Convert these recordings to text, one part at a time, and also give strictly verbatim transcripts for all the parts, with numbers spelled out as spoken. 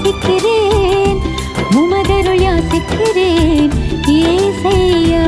சுவாசிக்கிறேன், உமதருள் யாசிக்கிறேன் ஏசையா.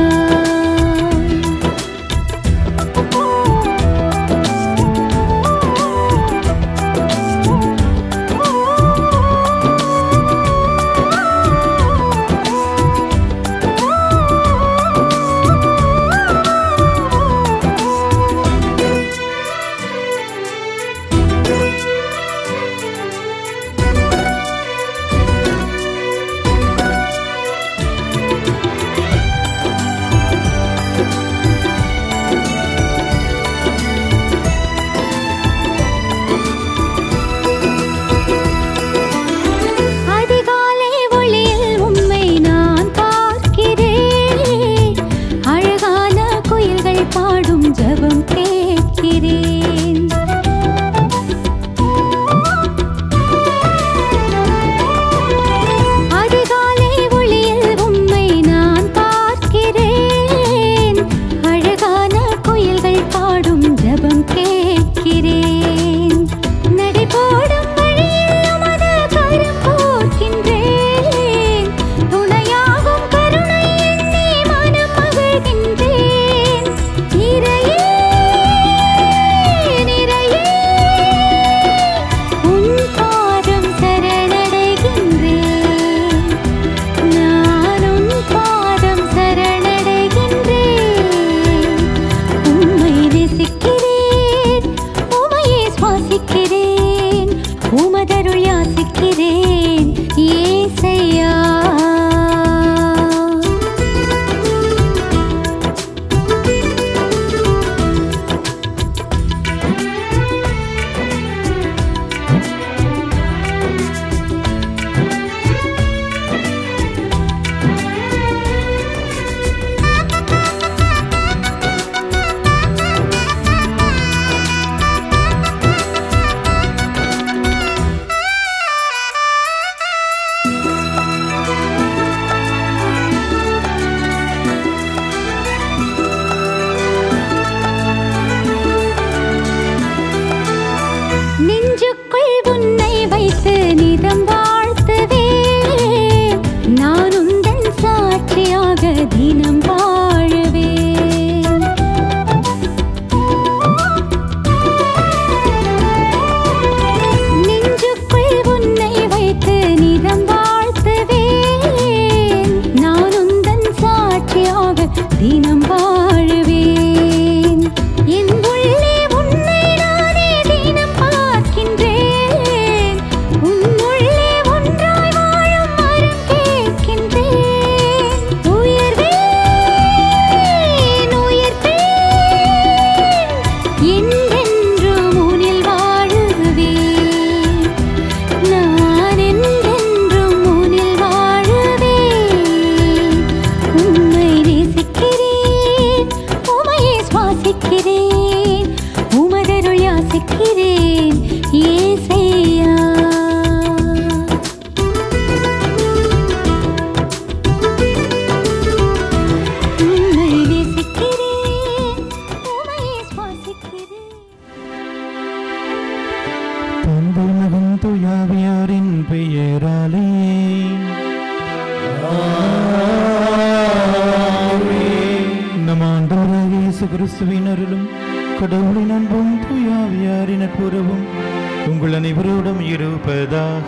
கடவுளின் அன்பும் தூயாவியாரின் நட்புறவும் உங்கள் அனைவரோடும் இருப்பதாக.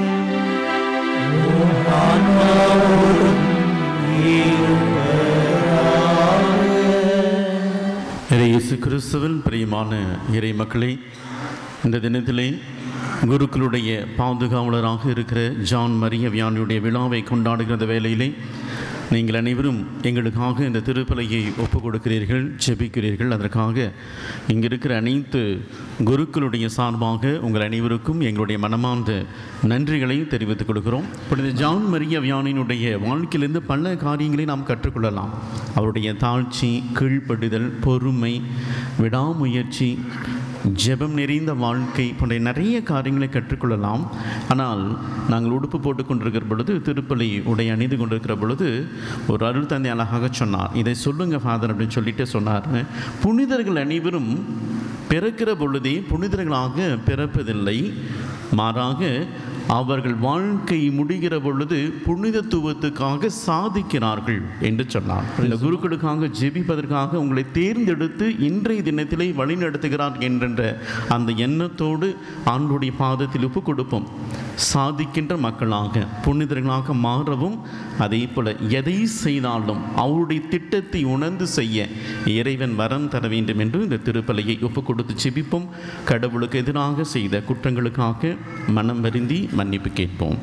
இயேசு கிறிஸ்துவில் பிரியமான இறை மக்களே, இந்த தினத்திலே குருக்களுடைய பாதுகாவலராக இருக்கிற ஜான் மரிய வியானியுடைய விழாவை கொண்டாடுகிற வேளையிலே நீங்கள் அனைவரும் எங்களுக்காக இந்த திருப்பலியை ஒப்புக் கொடுக்கிறீர்கள், ஜெபிக்கிறீர்கள். அதற்காக இங்கே இருக்கிற அனைத்து குருக்களுடைய சார்பாக உங்கள் அனைவருக்கும் எங்களுடைய மனமார்ந்த நன்றிகளை தெரிவித்துக் கொடுக்கிறோம். இப்பொழுது ஜான் மரிய வியானியினுடைய வாழ்க்கையிலிருந்து பல காரியங்களை நாம் கற்றுக்கொள்ளலாம். அவருடைய தாழ்ச்சி, கீழ்ப்படுதல், பொறுமை, விடாமுயற்சி, ஜெபம் நிறைந்த வாழ்க்கை போன்ற நிறைய காரியங்களை கற்றுக்கொள்ளலாம். ஆனால் நாங்கள் உடுப்பு போட்டு கொண்டிருக்கிற பொழுது, திருப்பலி உடை அணிந்து கொண்டிருக்கிற பொழுது ஒரு அருள் தந்தை அழகாக சொன்னார். இதை சொல்லுங்கள் ஃபாதர் அப்படின்னு சொல்லிட்டு சொன்னார். புனிதர்கள் அனைவரும் பிறக்கிற பொழுதே புனிதர்களாக பிறப்பதில்லை, மாறாக அவர்கள் வாழ்க்கை முடிகிற பொழுது புனிதத்துவத்துக்காக சாதிக்கிறார்கள் என்று சொன்னார். இந்த குருக்களுக்காக ஜெபிப்பதற்காக உங்களை தேர்ந்தெடுத்து இன்றைய தினத்திலே வழிநடத்துகிறார் என்ற அந்த எண்ணத்தோடு ஆண்டுடைய பாதத்தில் ஒப்பு கொடுப்போம். சாதிக்கின்ற மக்களாக புனிதர்களாக மாறவும், அதே போல எதை செய்தாலும் அவருடைய திட்டத்தை உணர்ந்து செய்ய இறைவன் வரம் தர வேண்டும் என்று இந்த திருப்பலியை ஒப்பு கொடுத்து ஜெபிப்போம். கடவுளுக்கு எதிராக செய்த குற்றங்களுக்காக மனம் வருந்தி மன்னிப்பு கேட்போம்.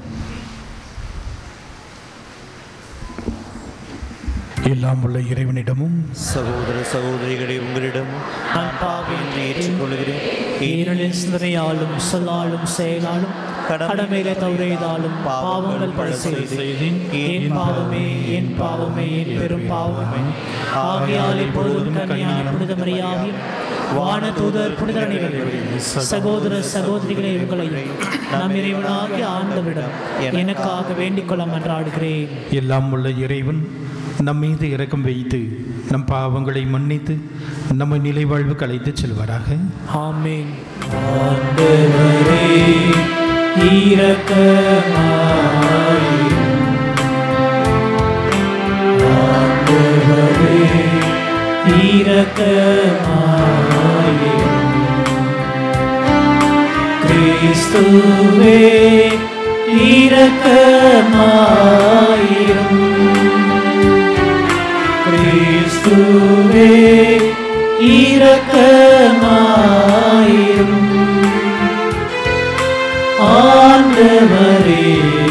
எல்லாம் உள்ள இறைவனிடமும் சகோதர சகோதரிகளை உங்களிடமும் நான் பாவியை ஏற்றுக்கொள்கிறேன். ஏனெனில் சிந்தனையாலும் சொல்லாலும் செயலாலும் கடமையிலே தவறியதாலும் பாவங்கள் பல செய்தேன். என் பாவமே என் பாவமே என் பெரும் பாவமே. ஆகையால் இப்பொழுதும் கன்னியான புனித மரியாதையும் வான தூதர் புனித அனைவரையும் சகோதர சகோதரிகளை உங்களையும் நம் இறைவனாகிய ஆண்டவரிடம் எனக்காக வேண்டிக் கொள்ள மன்றாடுகிறேன். எல்லாம் உள்ள இறைவன் நம் மீது இரக்கம் வைத்து நம் பாவங்களை மன்னித்து நம்மை நிலை வாழ்வுக்கு அழைத்துச் செல்வாராக. ஆமென். ஆண்டவரே இரக்கமாயிரும். ஆண்டவரே இரக்கமாயிரும். கிறிஸ்துவே இரக்கமாயிரும். கிறிஸ்துவே இரக்கமாயிரும். ஆண்டவரே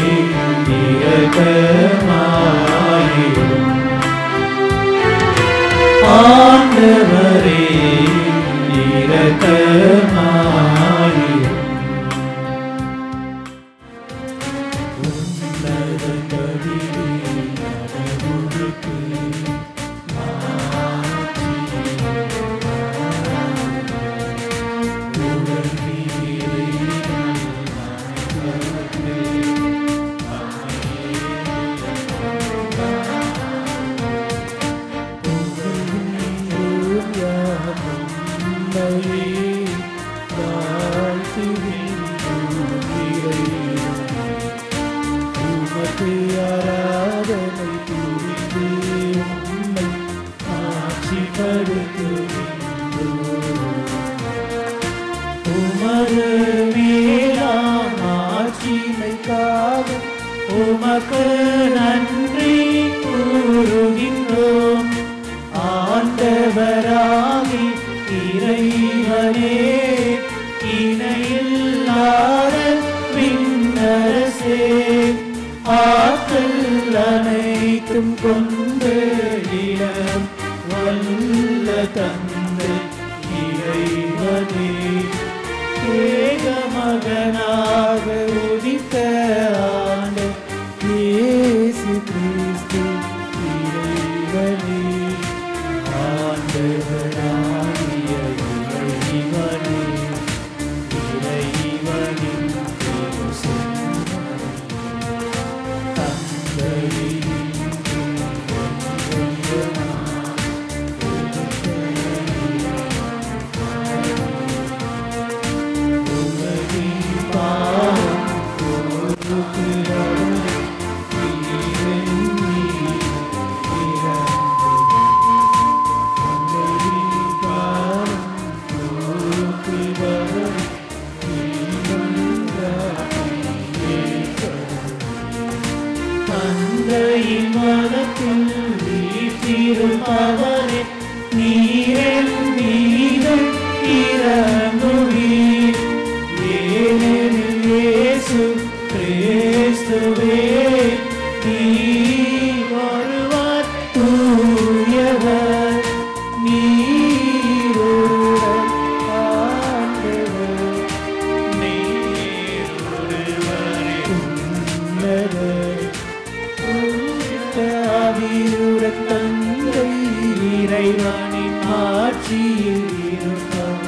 இரக்கமாயிரும். ஆண்டவரே இரக்கமாயிரும். உமக்கு நன்றி கூறுகின்றோம். ஆண்டவராகி இறைவனே இணையில்லாத விண்ணரசே, ஆற்றல் அனைத்தும் கொண்டு இடம் வல்ல தந்தை இறைவனே, ஏக மகனாக உதித்த ஆண்டு இயேசு கிறிஸ்து இறைவனே, ஆண்டவராகிய இறைவனே, இறைவனின் திருச்செம்மறி, தந்தையின் தந்தையின் மனத்தில் வீற்றிருப்பவரே, நீரில் மீதும் இறங்குவீர். ஏனெனில் இயேசு கிறிஸ்துவே நீர் ஒருவர் தூயவர், நீருடன் ஆண்டவர், நீர் ஒருவரே உன்னதர், ஆவியுடன் தந்தை இறைவனின் ஆட்சியில் இருப்பார்.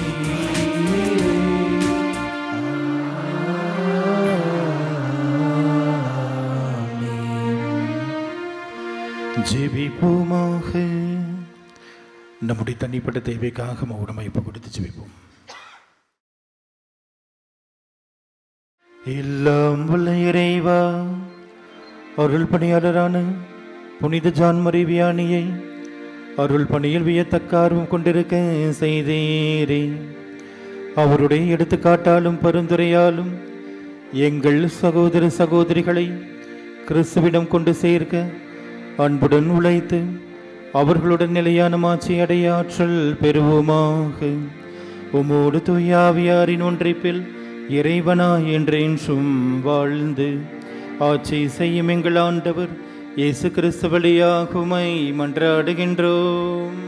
ஜெபிப்போமாக. நம்முடைய தனிப்பட்ட தேவைக்காக மௌனமை இப்போ கொடுத்து ஜெபிப்போம். எல்லாம் வல்ல இறைவா, அருள் பணியாளரான புனித ஜான் மரி வியானியை அருள் பணியில் வியத்தக்க ஆர்வம் கொண்டிருக்க செய்தீரே. அவருடைய எடுத்துக்காட்டாலும் பரிந்துரையாலும் எங்கள் சகோதர சகோதரிகளை கிறிஸ்துவிடம் கொண்டு சேர்க்க அன்புடன் உழைத்து அவர்களுடன் நிலையான மாட்சி அடைய ஆற்றல் பெறுவோமாக. உமோடு தூயாவியாரின் ஒன்றைப்பில் இறைவனா என்றென்றும் வாழ்ந்து ஆட்சி செய்யும் எங்கள் ஆண்டவர் இயேசு கிறிஸ்து வழியாக உம்மை மன்றாடுகின்றோம்.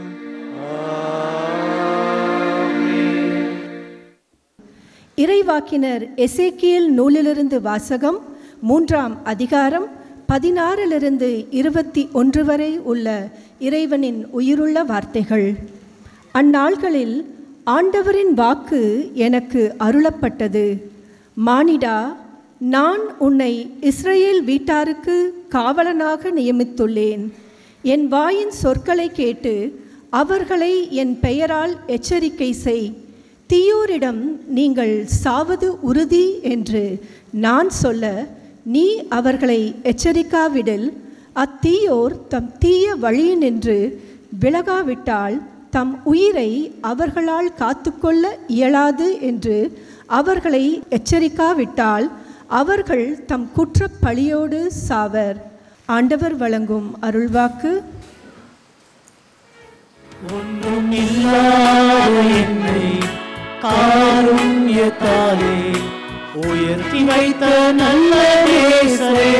இறைவாக்கினர் எசேக்கியேல் நூலிலிருந்து வாசகம். மூன்றாம் அதிகாரம் பதினாறிலிருந்து இருபத்தி ஒன்று வரை உள்ள இறைவனின் உயிருள்ள வார்த்தைகள். அந்நாள்களில் ஆண்டவரின் வாக்கு எனக்கு அருளப்பட்டது. மானிடா, நான் உன்னை இஸ்ரவேல் வீட்டாருக்கு காவலனாக நியமித்துள்ளேன். என் வாயின் சொற்களை கேட்டு அவர்களை என் பெயரால் எச்சரிக்கை செய். தீயோரிடம் நீங்கள் சாவது உறுதி என்று நான் சொல்ல நீ அவர்களை எச்சரிக்காவிடில் அத்தீயோர் தம் தீய வழியினின்று விலகாவிட்டால் தம் உயிரை அவர்களால் காத்துக்கொள்ள இயலாது என்று அவர்களை எச்சரிக்காவிட்டால் அவர்கள் தம் குற்றப் பழியோடு சாவர். ஆண்டவர் வழங்கும் அருள்வாக்கு. ஒன்றும் இல்லாத என்னை காருண்யத்தாலே உயர்த்தி வைத்த நல்ல நேசரே,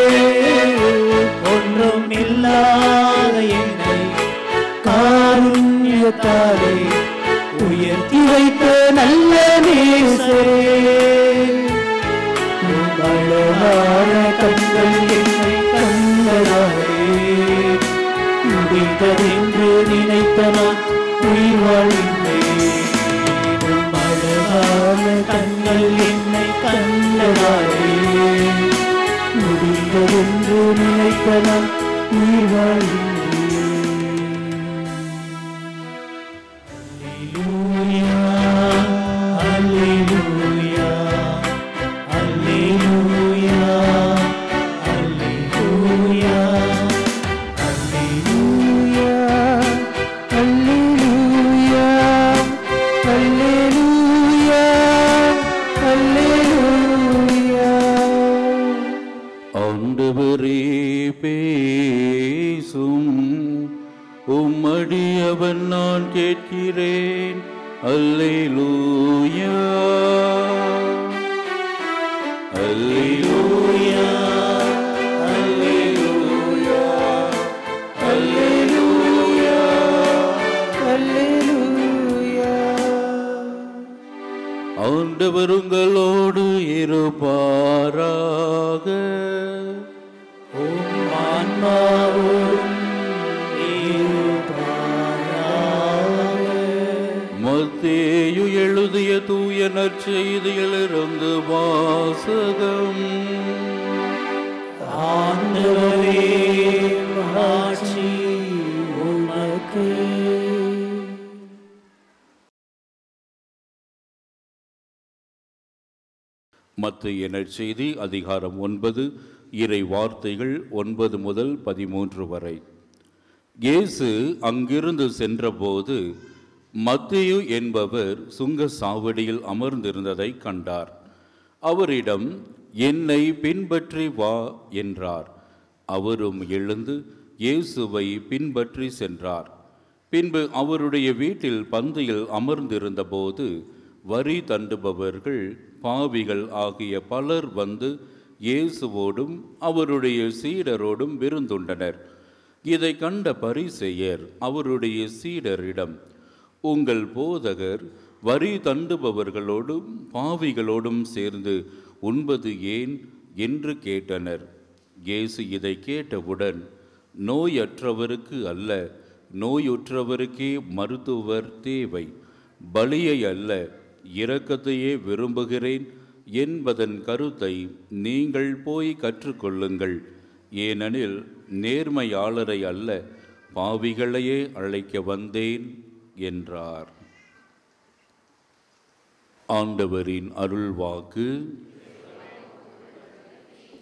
ஒன்றும் இல்லாத என்னை காருண்யத்தாலே உயர்த்தி வைத்த நல்ல நேசரே, அழகான கண்கள் என்னை கண்டதாரே, முடிந்ததென்று நினைத்த நான் உயிர் வாழ்கின்றேன். அழகான கண்கள் என்னை கண்டதாரே, முடிந்ததென்று நினைத்த நான் உயிர் வாழ்கின்றேன். அல்லேலூயா, அல்லேலூயா, அல்லேலூயா, அல்லேலூயா, அல்லேலூயா, அல்லேலூயா, அல்லேலூயா. ஆண்டவரே பேசும், உம்மடியவன் நான் கேட்கிறேன். அல்லேலூயா, அல்லேலூயா, அல்லேலூயா, அல்லேலூயா, அல்லேலூயா. ஆண்டவர் உங்களோடு இருப்பாராக. உம் ஆன்மாவோடும் இருப்பாராக. மத்தேயு எழுதிய தூய நற்செய்தியிலிருந்து வாசகம். ஆண்டவரே, மாட்சி உமக்கு. மத்தேயு நற்செய்தி அதிகாரம் ஒன்பது, இறை வார்த்தைகள் ஒன்பது முதல் பதிமூன்று வரை. இயேசு அங்கிருந்து சென்றபோது மத்தேயு என்பவர் சுங்க சாவடியில் அமர்ந்திருந்ததை கண்டார். அவரிடம், என்னை பின்பற்றி வா என்றார். அவரும் எழுந்து இயேசுவை பின்பற்றி சென்றார். பின்பு அவருடைய வீட்டில் பந்தியில் அமர்ந்திருந்த போது வரி தண்டுபவர்கள் பாவிகள் ஆகிய பலர் வந்து இயேசுவோடும் அவருடைய சீடரோடும் விருந்துண்டனர். இதை கண்ட பரிசேயர் அவருடைய சீடரிடம், உங்கள் போதகர் வரி தண்டுபவர்களோடும் பாவிகளோடும் சேர்ந்து உண்பது ஏன் என்று கேட்டனர். இயேசு இதை கேட்டவுடன், நோயற்றவருக்கு அல்ல, நோயுற்றவருக்கே மருத்துவர் தேவை, பலியை அல்ல, இரக்கத்தையே விரும்புகிறேன் என்பதன் கருத்தை நீங்கள் போய் கற்றுக்கொள்ளுங்கள். ஏனெனில் நேர்மையாளரை அல்ல, பாவிகளையே அழைக்க வந்தேன் என்றார். ஆண்டவரின் அருள்வாக்கு.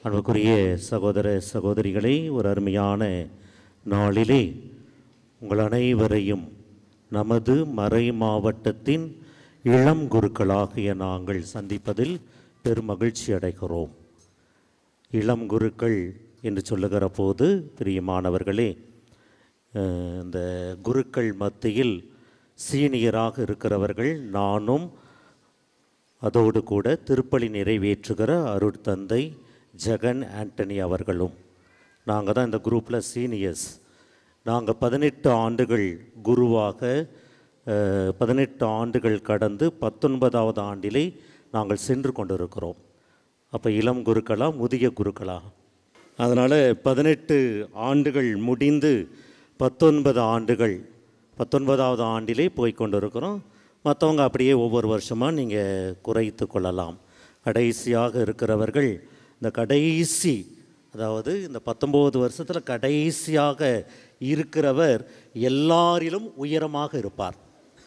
அன்புக்குரிய சகோதர சகோதரிகளே, ஒரு அருமையான நாளிலே உங்கள் அனைவரையும் நமது மறை மாவட்டத்தின் இளம் குருக்களாகிய நாங்கள் சந்திப்பதில் பெரும் மகிழ்ச்சி அடைகிறோம். இளம் குருக்கள் என்று சொல்லுகிற போது பிரியமானவர்களே, இந்த குருக்கள் மத்தியில் சீனியராக இருக்கிறவர்கள் நானும், அதோடு கூட திருப்பலி நிறைவேற்றுகிற அருட்தந்தை ஜெகன் ஆண்டனி அவர்களும். நாங்கள் தான் இந்த குரூப்பில் சீனியர்ஸ். நாங்கள் பதினெட்டு ஆண்டுகள் குருவாக, பதினெட்டு ஆண்டுகள் கடந்து பத்தொன்பதாவது ஆண்டிலே நாங்கள் சென்று கொண்டிருக்கிறோம். அப்போ இளம் குருக்களா முதிய குருக்களா? அதனால் பதினெட்டு ஆண்டுகள் முடிந்து பத்தொன்பது ஆண்டுகள் பத்தொன்பதாவது ஆண்டிலே போய் கொண்டிருக்கிறோம். மற்றவங்க அப்படியே ஒவ்வொரு வருஷமாக நீங்கள் குறைத்து கொள்ளலாம். கடைசியாக இருக்கிறவர்கள் இந்த கடைசி, அதாவது இந்த பத்தொம்போது வருஷத்தில் கடைசியாக இருக்கிறவர் எல்லாரிலும் உயரமாக இருப்பார்.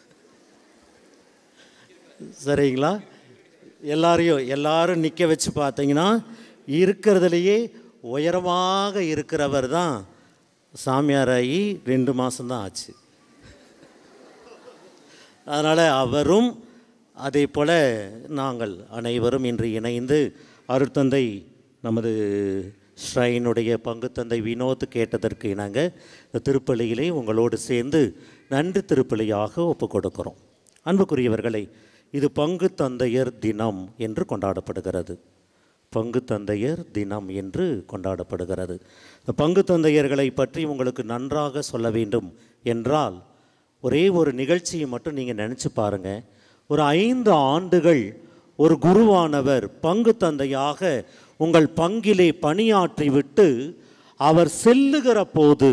சரிங்களா? எல்லாரையும் எல்லாரும் நிற்க வச்சு பார்த்தீங்கன்னா இருக்கிறதுலையே உயரமாக இருக்கிறவர் தான் சாமியாராகி ரெண்டு மாதம்தான் ஆச்சு. அதனால் அவரும் அதே போல் நாங்கள் அனைவரும் இன்று இணைந்து அருட்தந்தை நமது ஸ்ரைனுடைய பங்குத்தந்தை வினோத் கேட்டதற்கு இணங்க இந்த திருப்பலியிலே உங்களோடு சேர்ந்து நன்றி திருப்பலியாக ஒப்பு கொடுக்கிறோம். அன்புக்குரியவர்களை, இது பங்கு தந்தையர் தினம் என்று கொண்டாடப்படுகிறது. பங்கு தந்தையர் தினம் என்று கொண்டாடப்படுகிறது. இந்த பங்கு தந்தையர்களை பற்றி உங்களுக்கு நன்றாக சொல்ல வேண்டும் என்றால் ஒரே ஒரு நிகழ்ச்சியை மட்டும் நீங்கள் நினச்சி பாருங்கள். ஒரு ஐந்து ஆண்டுகள் ஒரு குருவானவர் பங்கு தந்தையாக உங்கள் பங்கிலே பணியாற்றி விட்டு அவர் செல்லுகிற போது,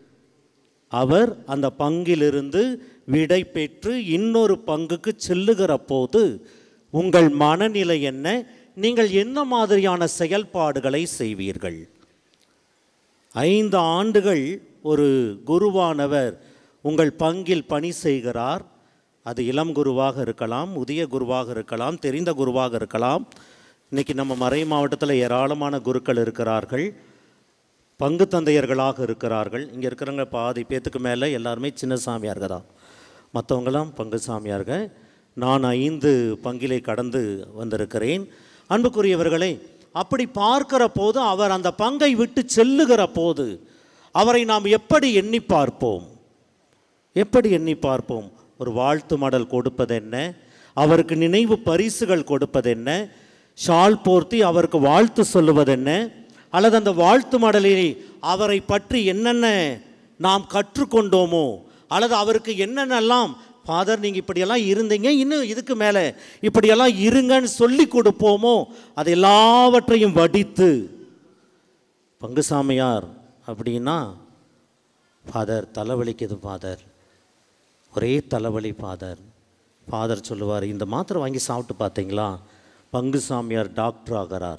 அவர் அந்த பங்கிலிருந்து விடை பெற்று இன்னொரு பங்குக்கு செல்லுகிற போது உங்கள் மனநிலை என்ன? நீங்கள் என்ன மாதிரியான செயல்பாடுகளை செய்வீர்கள்? ஐந்து ஆண்டுகள் ஒரு குருவானவர் உங்கள் பங்கில் பணி செய்கிறார். அது இளம் குருவாக இருக்கலாம், முதிய குருவாக இருக்கலாம், தெரிந்த குருவாக இருக்கலாம். இன்றைக்கி நம்ம மறை மாவட்டத்தில் ஏராளமான குருக்கள் இருக்கிறார்கள், பங்கு தந்தையர்களாக இருக்கிறார்கள். இங்கே இருக்கிறவங்க பாதி பேத்துக்கு மேலே எல்லாருமே சின்ன சாமியார்கள் தான், மற்றவங்களாம் பங்கு சாமியார்கள். நான் ஐந்து பங்கிலே கடந்து வந்திருக்கிறேன். அன்புக்குரியவர்களே, அப்படி பார்க்கிற போது அவர் அந்த பங்கை விட்டு செல்லுகிற போது அவரை நாம் எப்படி எண்ணி பார்ப்போம்? எப்படி எண்ணி பார்ப்போம்? ஒரு வாழ்த்து மடல் கொடுப்பது என்ன? அவருக்கு நினைவு பரிசுகள் கொடுப்பது என்ன? ஷால் போர்த்தி அவருக்கு வாழ்த்து சொல்லுவது என்ன? அல்லது அந்த வாழ்த்து மடலில் அவரை பற்றி என்னென்ன நாம் கற்றுக்கொண்டோமோ, அல்லது அவருக்கு என்னென்னலாம், ஃபாதர் நீங்கள் இப்படியெல்லாம் இருந்தீங்க, இன்னும் இதுக்கு மேலே இப்படியெல்லாம் இருங்கன்னு சொல்லி கொடுப்போமோ, அது எல்லாவற்றையும் வடித்து பங்கு சாமியார் அப்படின்னா, ஃபாதர் தலைவலிக்குது ஃபாதர், ஒரே தலைவலி ஃபாதர். ஃபாதர் சொல்லுவார், இந்த மாத்திரை வாங்கி சாப்பிட்டு பார்த்தீங்களா? பங்கு சாமியார் டாக்டர் ஆகிறார்.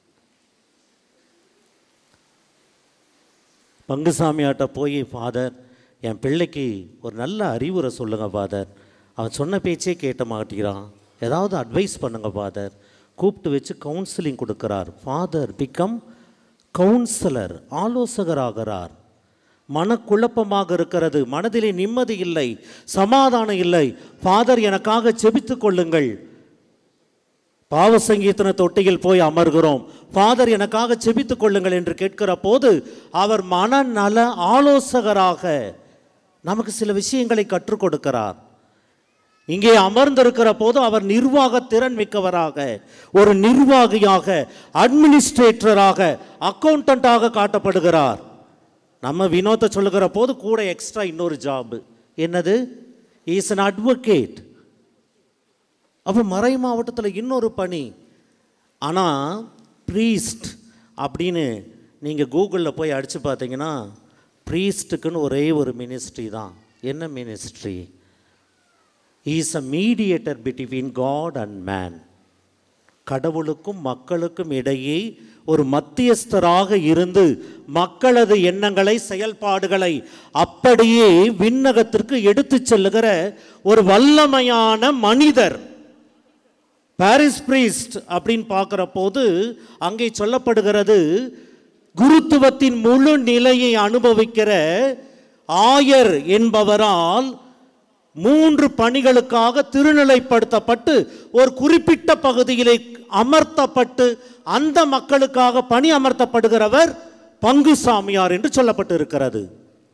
பங்கு சாமியார்கிட்ட போய், ஃபாதர் என் பிள்ளைக்கு ஒரு நல்ல அறிவுரை சொல்லுங்கள் ஃபாதர், அவன் சொன்ன பேச்சே கேட்ட மாட்டேங்கிறான், ஏதாவது அட்வைஸ் பண்ணுங்கள் ஃபாதர். கூப்பிட்டு வச்சு கவுன்சிலிங் கொடுக்குறார். ஃபாதர் பிகம் கவுன்சிலர், ஆலோசகராகிறார். மனக்குழப்பமாக இருக்கிறது, மனதிலே நிம்மதி இல்லை, சமாதானம் இல்லை. ஃபாதர் எனக்காக செபித்து கொள்ளுங்கள். பாவ சங்கீர்த்தன தொட்டியில் போய் அமர்கிறோம், ஃபாதர் எனக்காக செபித்து கொள்ளுங்கள் என்று கேட்கிற போது அவர் மனநல ஆலோசகராக நமக்கு சில விஷயங்களை கற்றுக் கொடுக்கிறார். இங்கே அமர்ந்திருக்கிற போது அவர் நிர்வாக திறன் மிக்கவராக, ஒரு நிர்வாகியாக, அட்மினிஸ்ட்ரேட்டராக, அக்கௌண்டண்டாக காட்டப்படுகிறார். நம்ம வினோத்தை சொல்லுகிற போது கூட எக்ஸ்ட்ரா இன்னொரு ஜாபு என்னது? Is an advocate. அப்போ மறை மாவட்டத்தில் இன்னொரு பணி. ஆனால் ப்ரீஸ்ட் அப்படின்னு நீங்கள் கூகுளில் போய் அடித்து பார்த்தீங்கன்னா ப்ரீஸ்ட்டுக்குன்னு ஒரே ஒரு மினிஸ்ட்ரி தான். என்ன ministry? Is a mediator between God and man. கடவுளுக்கும் மக்களுக்கும் இடையே ஒரு மத்தியஸ்தராக இருந்து மக்களது எண்ணங்களை, செயல்பாடுகளை அப்படியே விண்ணகத்திற்கு எடுத்து செல்லுகிற ஒரு வல்லமையான மனிதர். பாரிஸ் பிரீஸ்ட் அப்படின்னு பார்க்குற போது அங்கே சொல்லப்படுகிறது, குருத்துவத்தின் முழு நிலையை அனுபவிக்கிற ஆயர் என்பவரால் மூன்று பணிகளுக்காக திருநிலைப்படுத்தப்பட்டு ஒரு குறிப்பிட்ட பகுதியிலே அமர்த்தப்பட்டு அந்த மக்களுக்காக பணி அமர்த்தப்படுகிறவர் பங்கு சாமியார் என்று சொல்லப்பட்டு இருக்கிறது.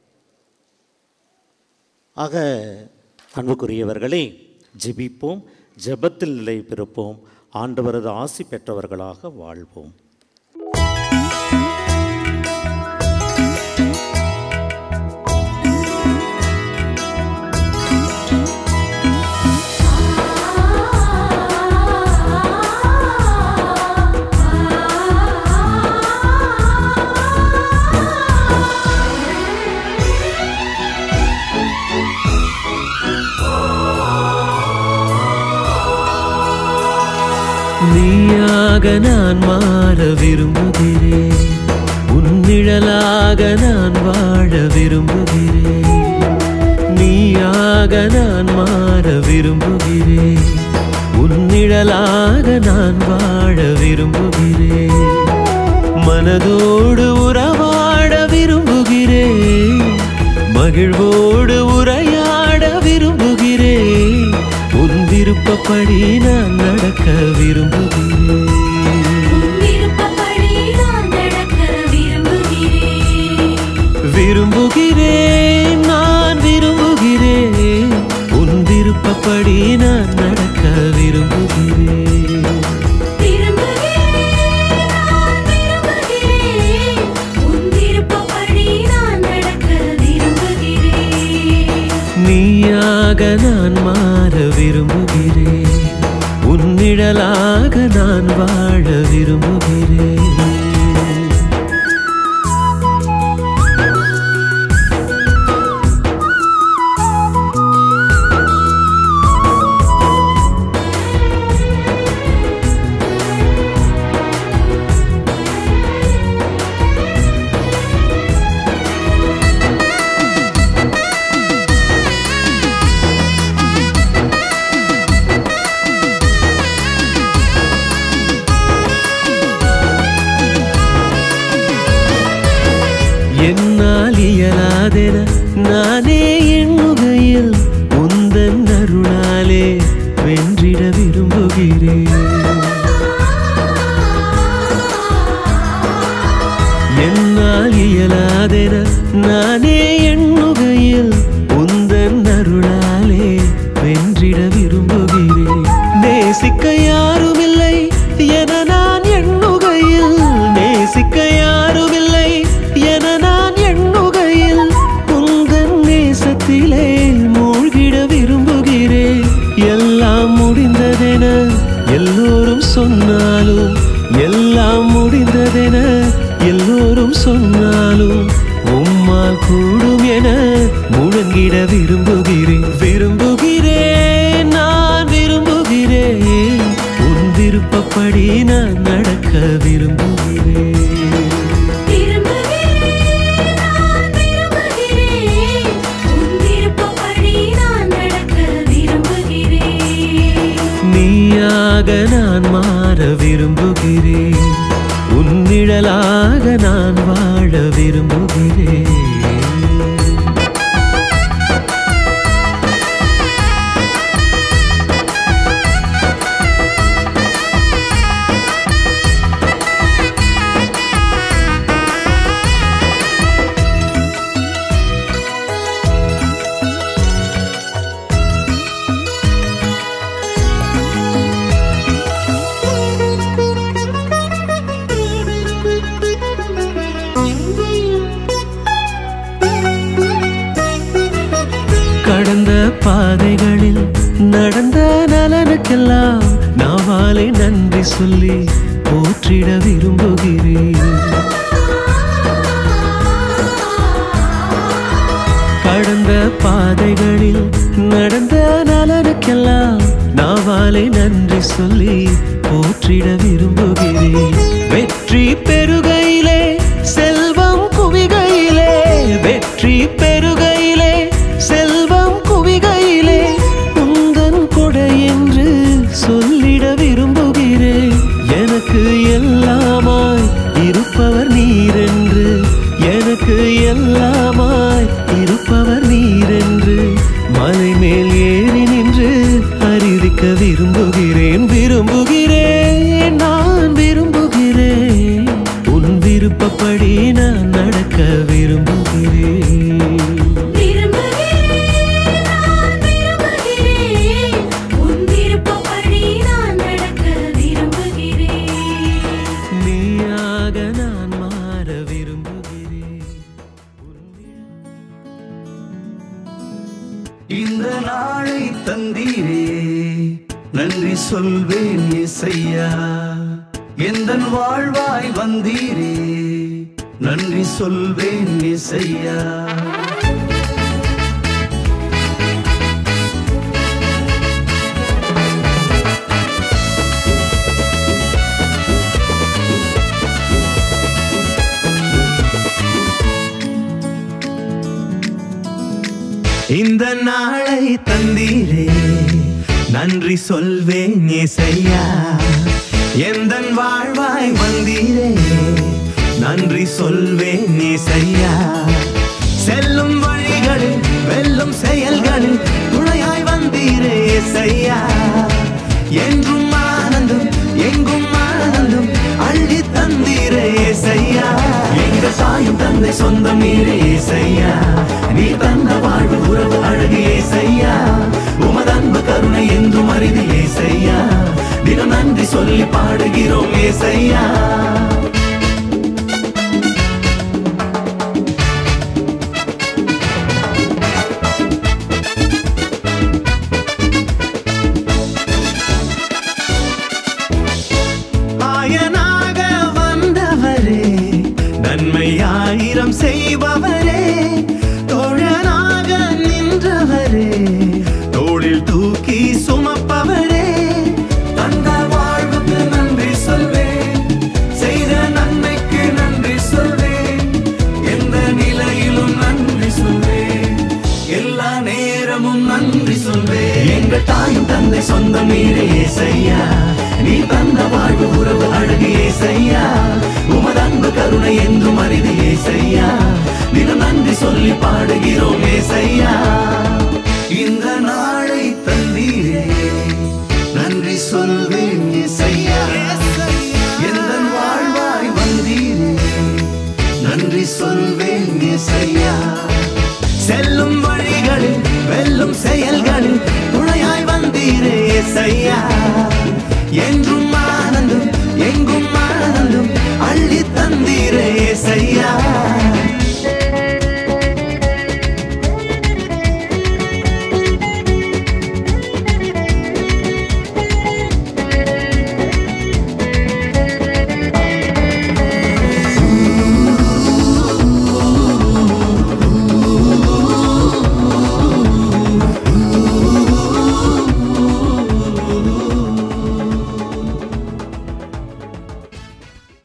ஆக அன்புக்குரியவர்களே, ஜெபிப்போம், ஜெபத்தில் நிலை பெறுப்போம், ஆண்டவரது ஆசி பெற்றவர்களாக வாழ்வோம். நீயாக நான் மாற விரும்புகிறேன், உன் நிழலாக நான் வாழ விரும்புகிறேன். நீயாக நான் மாற விரும்புகிறேன், உன் நிழலாக நான் வாழ விரும்புகிறேன். மனதோடு உறவாட விரும்புகிறேன், மகிழ்வோடு உரையாட விரும்புகிறேன். உன் விருப்பப்படி நான் நடக்க விரும்புகிறேன். விரும்புகிறேன், நான் விரும்புகிறேன். உன் விருப்பப்படி நான் நடக்க விரும்புகிறேன். நீயாக நான் மாற விரும்புகிறேன், உன் நிழலாக நான் வாழ விரும்புகிறேன். என்னால் இயலாதென நானே எண்ணுகையில் உந்தன் அருளாலே வென்றிட விரும்புகிறேன். என்னால் இயலாதென நானே எண்ணுகையில் உந்தன் அருளாலே வென்றிட விரும்புகிறேன். நேசிக்க யாரும் இல்லை என நான் எண்ணுகையில், நேசிக்க யாரும் இல்லை என நான் எண்ணுகையில் உந்தன் நேசத்திலே மூழ்கிட விரும்புகிறேன். எல்லாம் முடிந்ததென எல்லோரும் சொன்னாலும், எல்லாம் முடிந்ததென எல்லோரும் சொன்னாலும் உம்மால் கூடும் என முழங்கிட விரும்புகிறேன். விரும்புகிறேன், நான் விரும்புகிறேன். உன் விருப்பப்படி நான் நடக்க விரும்புகிறேன். நீயாக நான் மாற விரும்புகிறேன், உன் நிழலாக நான் வாழ விரும்புகிறேன். கடந்த பாதைகளில் நடந்த நலனுக்கெல்லாம் நாவாலை நன்றி சொல்லி போற்றிட விரும்புகிறேன். கடந்த பாதைகளில் நடந்த நலனுக்கெல்லாம் நாவாலை நன்றி சொல்லி போற்றிட விரும்புகிறேன். வெற்றி பெருகையிலே செல்வம் குவிகையிலே, வெற்றி பெருகையிலே செல்வம் குவிகையிலே உந்தன் கொடை என்று சொல்லிட விரும்புகிறேன். எல்லாமாய் இருப்பவர் நீரென்று மலை மேல் ஏறி நின்று அறிவிக்க விரும்புகிறேன் விரும்புகிறேன் நான் விரும்புகிறேன் உன் விருப்பப்படி நான் நடக்க விரும்புகிறேன் இந்த நாளை தந்தீரே நன்றி சொல்வேன் இயேசையா எந்தன் வாழ்வாய் வந்தீரே நன்றி சொல்வேன் இயேசையா இந்த நாளை தந்தீரே நன்றி சொல்வேன் இயேசையா எந்தன் வாழ்வாய் வந்தீரே நன்றி சொல்வேன் இயேசையா செல்லும் வழிகளில் வெல்லும் செயல்களில் துணையாய் வந்தீரே இயேசையா என்றும் ஆனந்தம் எங்கும் ஆனந்தம் அள்ளி தந்தீரே இயேசையா எங்க தாயும் தந்தை சொந்தம் நீரே இயேசையா நீ தந்த வாழ்வு உறவு அழகு இயேசையா உமது அன்பு கருணை என்றும் அரிது இயேசையா தினம் நன்றி சொல்லி பாடுகிறோம் இயேசையா